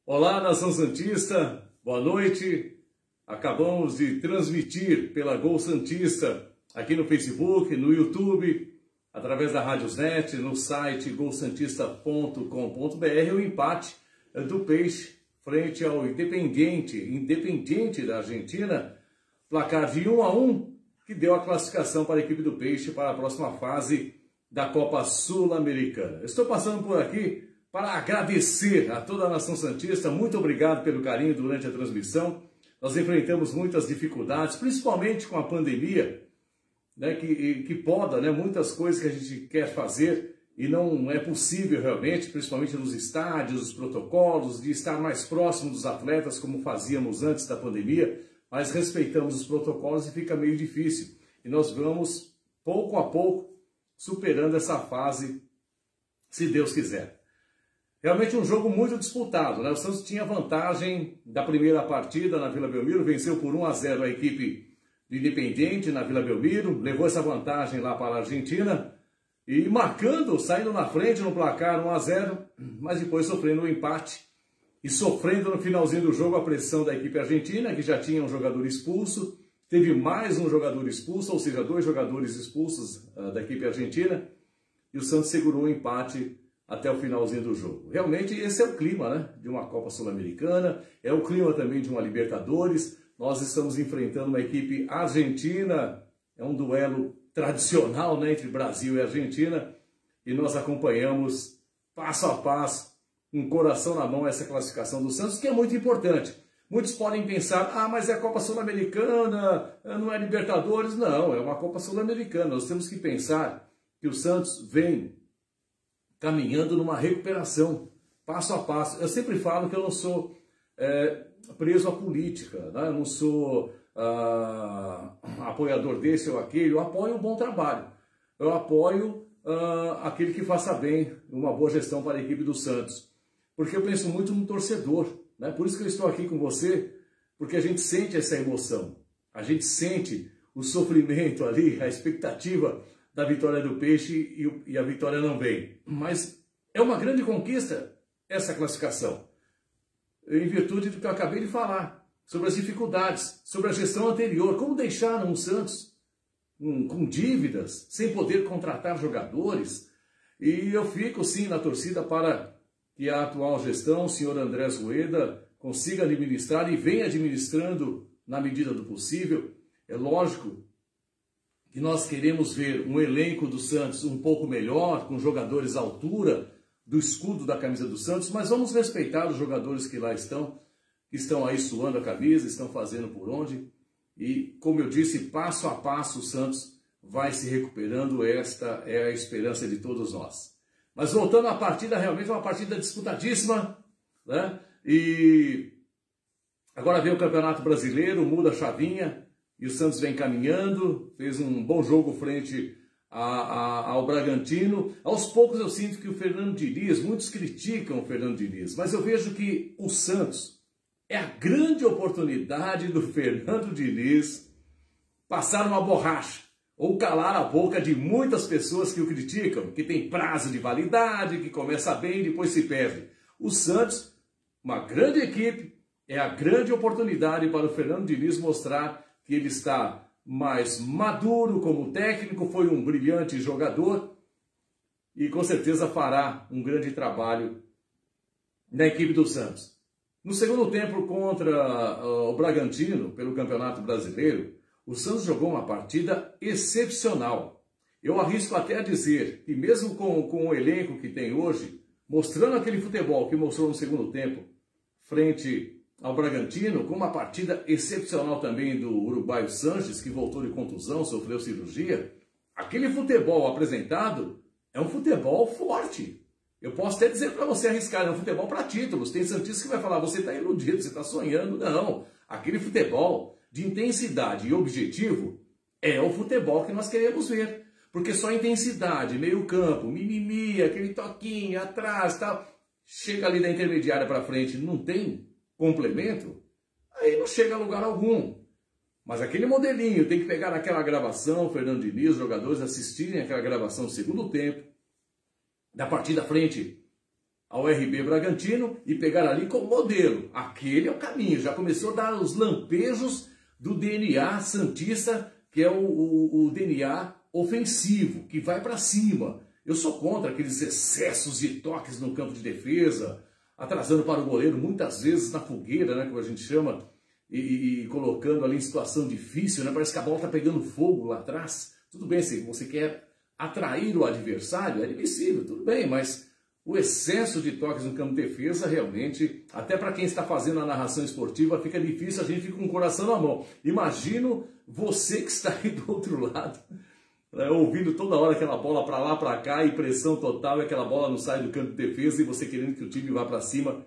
Olá, Nação Santista, boa noite. Acabamos de transmitir pela Gol Santista aqui no Facebook, no YouTube, através da Radiosnet, no site golsantista.com.br, o empate do Peixe frente ao Independiente da Argentina, placar de 1-1, que deu a classificação para a equipe do Peixe para a próxima fase da Copa Sul-Americana. Estou passando por aqui para agradecer a toda a Nação Santista. Muito obrigado pelo carinho durante a transmissão. Nós enfrentamos muitas dificuldades, principalmente com a pandemia, né, que poda, né, muitas coisas que a gente quer fazer e não é possível realmente, principalmente nos estádios, os protocolos, de estar mais próximo dos atletas como fazíamos antes da pandemia, mas respeitamos os protocolos e fica meio difícil. E nós vamos, pouco a pouco, superando essa fase, se Deus quiser. Realmente um jogo muito disputado, né? O Santos tinha vantagem da primeira partida na Vila Belmiro, venceu por 1-0 a equipe do Independiente na Vila Belmiro, levou essa vantagem lá para a Argentina e marcando, saindo na frente no placar 1-0, mas depois sofrendo um empate e sofrendo no finalzinho do jogo a pressão da equipe argentina, que já tinha um jogador expulso, teve mais um jogador expulso, ou seja, 2 jogadores expulsos da equipe argentina, e o Santos segurou o empate até o finalzinho do jogo. Realmente esse é o clima, né, de uma Copa Sul-Americana, é o clima também de uma Libertadores. Nós estamos enfrentando uma equipe argentina, é um duelo tradicional, né, entre Brasil e Argentina, e nós acompanhamos passo a passo, com o coração na mão, essa classificação do Santos, que é muito importante. Muitos podem pensar, mas é a Copa Sul-Americana, não é Libertadores. Não, é uma Copa Sul-Americana. Nós temos que pensar que o Santos vem caminhando numa recuperação, passo a passo. Eu sempre falo que eu não sou preso à política, né? Eu não sou apoiador desse ou aquele, eu apoio um bom trabalho. Eu apoio aquele que faça bem, uma boa gestão para a equipe do Santos. Porque eu penso muito no torcedor, né? Por isso que eu estou aqui com você, porque a gente sente essa emoção, a gente sente o sofrimento ali, a expectativa da vitória do Peixe e a vitória não vem. Mas é uma grande conquista essa classificação, em virtude do que eu acabei de falar, sobre as dificuldades, sobre a gestão anterior, como deixaram o Santos com dívidas, sem poder contratar jogadores. E eu fico sim na torcida para que a atual gestão, o senhor Andrés Rueda, consiga administrar e venha administrando na medida do possível. É lógico que nós queremos ver um elenco do Santos um pouco melhor, com jogadores à altura do escudo da camisa do Santos, mas vamos respeitar os jogadores que lá estão, que estão aí suando a camisa, estão fazendo por onde. E, como eu disse, passo a passo o Santos vai se recuperando, esta é a esperança de todos nós. Mas voltando à partida, realmente é uma partida disputadíssima, né? E agora vem o Campeonato Brasileiro, muda a chavinha, e o Santos vem caminhando, fez um bom jogo frente ao Bragantino. Aos poucos eu sinto que o Fernando Diniz, muitos criticam o Fernando Diniz, mas eu vejo que o Santos é a grande oportunidade do Fernando Diniz passar uma borracha, ou calar a boca de muitas pessoas que o criticam, que tem prazo de validade, que começa bem e depois se perde. O Santos, uma grande equipe, é a grande oportunidade para o Fernando Diniz mostrar que ele está mais maduro como técnico, foi um brilhante jogador e com certeza fará um grande trabalho na equipe do Santos. No segundo tempo contra o Bragantino, pelo Campeonato Brasileiro, o Santos jogou uma partida excepcional. Eu arrisco até a dizer que mesmo com o elenco que tem hoje, mostrando aquele futebol que mostrou no segundo tempo, frente ao Bragantino, com uma partida excepcional também do uruguaio Sanches, que voltou de contusão, sofreu cirurgia, aquele futebol apresentado é um futebol forte. Eu posso até dizer para você arriscar, é um futebol para títulos. Tem santista que vai falar, você está iludido, você está sonhando. Não, aquele futebol de intensidade e objetivo é o futebol que nós queremos ver. Porque só intensidade, meio campo, mimimi, aquele toquinho atrás, tal, chega ali da intermediária para frente, não tem complemento, aí não chega a lugar algum. Mas aquele modelinho, tem que pegar aquela gravação, Fernando Diniz, os jogadores assistirem aquela gravação do segundo tempo, da partida frente ao RB Bragantino e pegar ali como modelo. Aquele é o caminho, já começou a dar os lampejos do DNA santista, que é o DNA ofensivo, que vai para cima. Eu sou contra aqueles excessos de toques no campo de defesa, atrasando para o goleiro, muitas vezes na fogueira, né, como a gente chama, e colocando ali em situação difícil, né, parece que a bola está pegando fogo lá atrás. Tudo bem, se você quer atrair o adversário, é admissível, tudo bem, mas o excesso de toques no campo de defesa, realmente, até para quem está fazendo a narração esportiva, fica difícil, a gente fica com o coração na mão. Imagino você que está aí do outro lado, né, ouvindo toda hora aquela bola para lá, para cá, e pressão total, e aquela bola não sai do campo de defesa, e você querendo que o time vá para cima,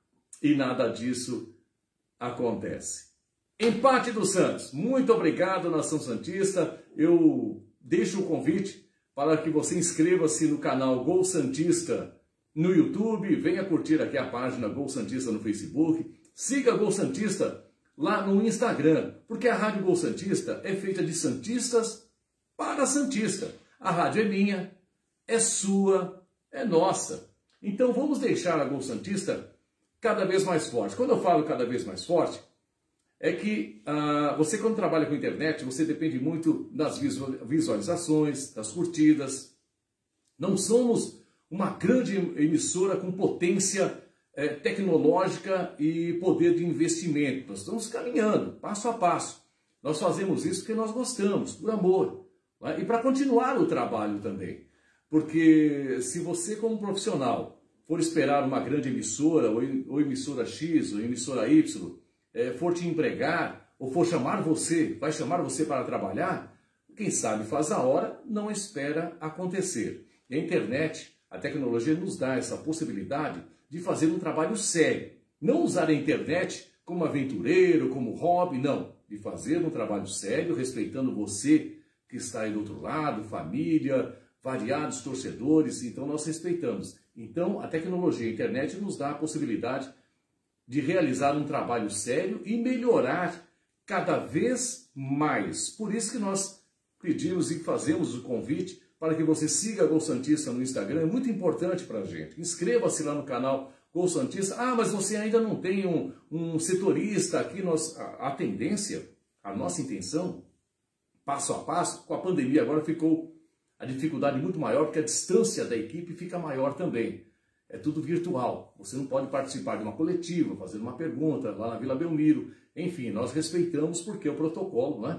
e nada disso acontece. Empate do Santos. Muito obrigado, Nação Santista. Eu deixo o convite para que você inscreva-se no canal Gol Santista no YouTube, venha curtir aqui a página Gol Santista no Facebook, siga Gol Santista lá no Instagram, porque a Rádio Gol Santista é feita de santistas para santista. A rádio é minha, é sua, é nossa. Então vamos deixar a Gol Santista cada vez mais forte. Quando eu falo cada vez mais forte, é que você, quando trabalha com internet, você depende muito das visualizações, das curtidas. Não somos uma grande emissora com potência tecnológica e poder de investimento. Nós estamos caminhando, passo a passo. Nós fazemos isso porque nós gostamos, por amor. Né? E para continuar o trabalho também. Porque se você, como profissional, for esperar uma grande emissora, ou emissora X, ou emissora Y, for te empregar, ou for chamar você, vai chamar você para trabalhar, quem sabe faz a hora, não espera acontecer. E a internet, a tecnologia nos dá essa possibilidade de fazer um trabalho sério. Não usar a internet como aventureiro, como hobby, não. De fazer um trabalho sério, respeitando você que está aí do outro lado, família, variados torcedores, então nós respeitamos. Então a tecnologia, a internet nos dá a possibilidade de realizar um trabalho sério e melhorar cada vez mais. Por isso que nós pedimos e fazemos o convite para que você siga a Gol Santista no Instagram, é muito importante para a gente. Inscreva-se lá no canal Gol Santista. Ah, mas você ainda não tem um setorista aqui. A tendência, a nossa intenção, passo a passo, com a pandemia agora ficou a dificuldade muito maior, porque a distância da equipe fica maior também. É tudo virtual. Você não pode participar de uma coletiva, fazer uma pergunta lá na Vila Belmiro. Enfim, nós respeitamos porque o protocolo, né,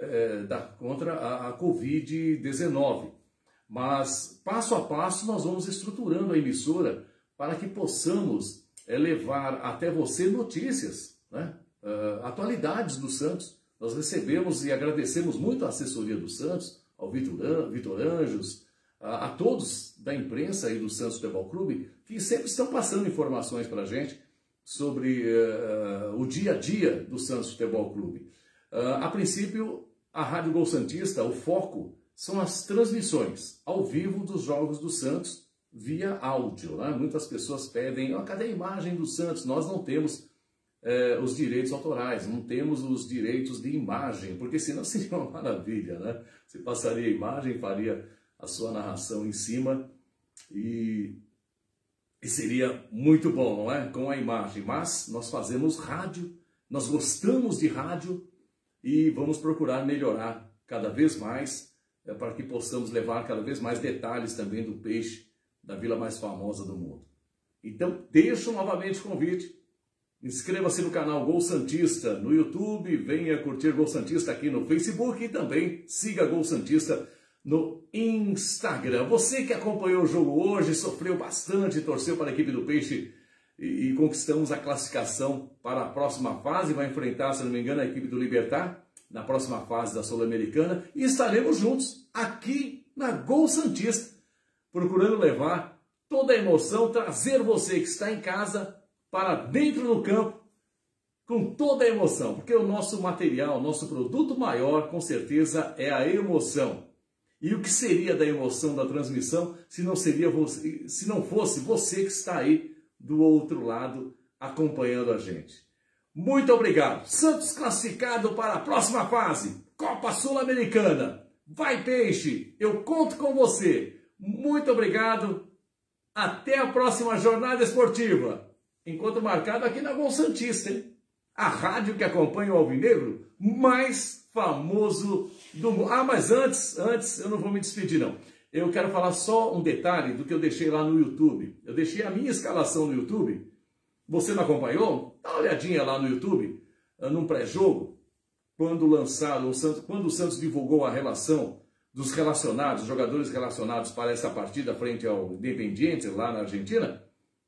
contra a Covid-19. Mas, passo a passo, nós vamos estruturando a emissora para que possamos levar até você notícias, né, atualidades do Santos. Nós recebemos e agradecemos muito a assessoria do Santos, ao Vitor Anjos, a todos da imprensa e do Santos Futebol Clube, que sempre estão passando informações para a gente sobre o dia a dia do Santos Futebol Clube. A princípio, a Rádio Gol Santista, o foco são as transmissões ao vivo dos jogos do Santos via áudio. Né? Muitas pessoas pedem, cadê a imagem do Santos? Nós não temos os direitos autorais, não temos os direitos de imagem, porque senão seria uma maravilha, né? Você passaria a imagem, faria a sua narração em cima e seria muito bom, não é? Com a imagem. Mas nós fazemos rádio, nós gostamos de rádio e vamos procurar melhorar cada vez mais para que possamos levar cada vez mais detalhes também do peixe da vila mais famosa do mundo. Então, deixo novamente o convite. Inscreva-se no canal Gol Santista no YouTube, venha curtir Gol Santista aqui no Facebook e também siga Gol Santista no Instagram. Você que acompanhou o jogo hoje, sofreu bastante, torceu para a equipe do Peixe e conquistamos a classificação para a próxima fase, vai enfrentar, se não me engano, a equipe do Libertad na próxima fase da Sul-Americana e estaremos juntos aqui na Gol Santista, procurando levar toda a emoção, trazer você que está em casa para dentro do campo com toda a emoção, porque o nosso material, o nosso produto maior, com certeza, é a emoção. E o que seria da emoção da transmissão se não fosse você que está aí do outro lado acompanhando a gente? Muito obrigado. Santos classificado para a próxima fase, Copa Sul-Americana. Vai, Peixe, eu conto com você. Muito obrigado Até a próxima jornada esportiva. Encontro marcado aqui na Gol Santista, hein? A rádio que acompanha o Alvinegro mais famoso do mundo. Ah, mas antes eu não vou me despedir, não. Eu quero falar só um detalhe do que eu deixei lá no YouTube. Eu deixei a minha escalação no YouTube. Você não acompanhou? Dá uma olhadinha lá no YouTube, num pré-jogo, quando o Santos divulgou a relação dos relacionados, jogadores relacionados para essa partida frente ao Independiente lá na Argentina.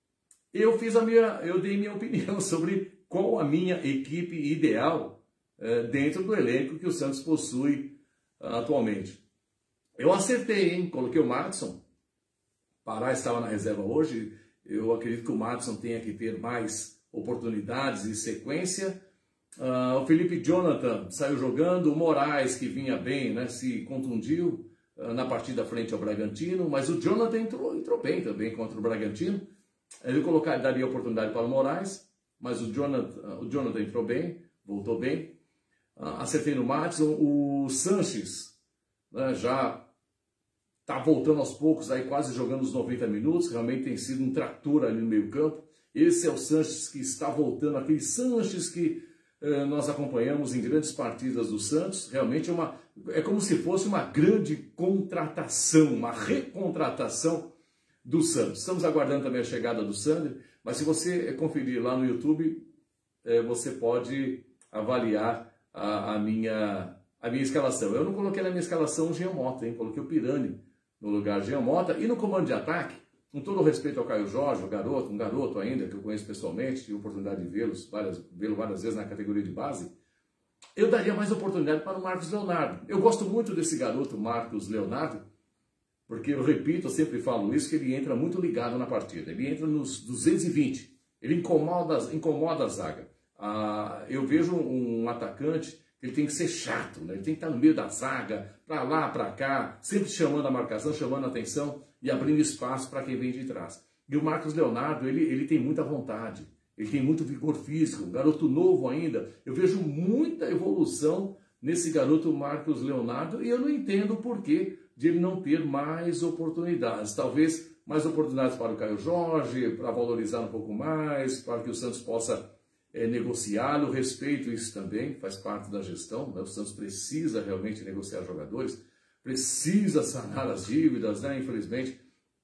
Eu dei minha opinião sobre qual a minha equipe ideal dentro do elenco que o Santos possui atualmente. Eu acertei, hein? Coloquei o Madison. Pará estava na reserva hoje. Eu acredito que o Madison tenha que ter mais oportunidades e sequência. O Felipe Jonathan saiu jogando. O Moraes, que vinha bem, né, se contundiu na partida frente ao Bragantino. Mas o Jonathan entrou bem também contra o Bragantino. Ele daria oportunidade para o Moraes, mas o Jonathan entrou bem, voltou bem. Acertei no Madison. O Sanches, né, já está voltando aos poucos, aí quase jogando os 90 minutos. Realmente tem sido um trator ali no meio campo. Esse é o Sanches que está voltando, aquele Sanches que nós acompanhamos em grandes partidas do Santos. Realmente é como se fosse uma grande contratação, uma recontratação do Santos. Estamos aguardando também a chegada do Sander, mas se você conferir lá no YouTube, você pode avaliar a minha escalação. Eu não coloquei na minha escalação o Jean Mota, hein? Coloquei o Pirani no lugar do Jean Mota. E no comando de ataque, com todo o respeito ao Caio Jorge, um garoto ainda, que eu conheço pessoalmente, tive a oportunidade de vê-lo várias vezes na categoria de base, eu daria mais oportunidade para o Marcos Leonardo. Eu gosto muito desse garoto, Marcos Leonardo, porque eu repito, eu sempre falo isso, que ele entra muito ligado na partida. Ele entra nos 220, ele incomoda a zaga. Eu vejo um atacante que ele tem que ser chato, né? Ele tem que estar no meio da zaga, para lá, para cá, sempre chamando a marcação, chamando a atenção e abrindo espaço para quem vem de trás. E o Marcos Leonardo, ele tem muita vontade, ele tem muito vigor físico, um garoto novo ainda. Eu vejo muita evolução nesse garoto Marcos Leonardo e eu não entendo o porquê de ele não ter mais oportunidades. Talvez mais oportunidades para o Caio Jorge, para valorizar um pouco mais, para que o Santos possa negociá-lo. Respeito isso também, faz parte da gestão, né? O Santos precisa realmente negociar jogadores, precisa sanar as dívidas, né? Infelizmente,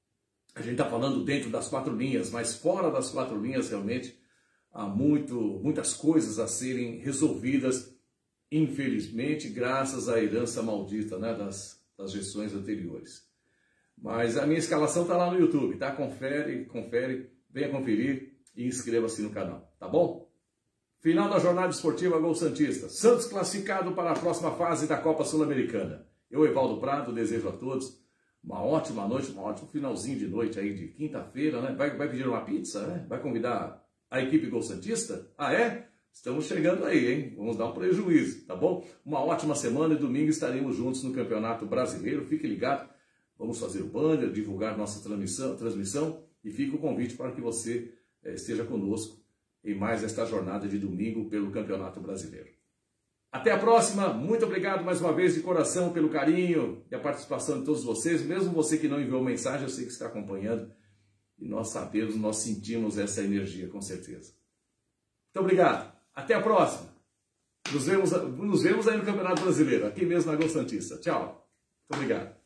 a gente está falando dentro das 4 linhas, mas fora das 4 linhas realmente há muitas coisas a serem resolvidas, infelizmente, graças à herança maldita, né, das gestões anteriores. Mas a minha escalação está lá no YouTube, tá? Confere, venha conferir e inscreva-se no canal, tá bom? Final da jornada esportiva Gol Santista. Santos classificado para a próxima fase da Copa Sul-Americana. Eu, Evaldo Prado, desejo a todos uma ótima noite, um ótimo finalzinho de noite aí de quinta-feira, né? Vai pedir uma pizza, né? Vai convidar a equipe Gol Santista? Ah, é? Estamos chegando aí, hein? Vamos dar um prejuízo, tá bom? Uma ótima semana e domingo estaremos juntos no Campeonato Brasileiro. Fique ligado, vamos fazer o banner, divulgar nossa transmissão e fica o convite para que você esteja conosco em mais esta jornada de domingo pelo Campeonato Brasileiro. Até a próxima, muito obrigado mais uma vez de coração pelo carinho e a participação de todos vocês, mesmo você que não enviou mensagem, eu sei que está acompanhando e nós sabemos, nós sentimos essa energia com certeza. Muito obrigado, até a próxima, nos vemos aí no Campeonato Brasileiro, aqui mesmo na Gol Santista. Tchau, muito obrigado.